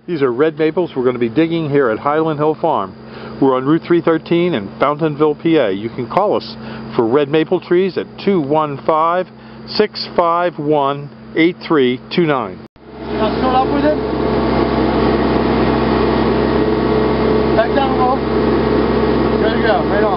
These are red maples we're going to be digging here at Highland Hill Farm. We're on Route 313 in Fountainville, PA. You can call us for red maple trees at 215-651-8329. Now start up with it. Back down a little. There you go, right on.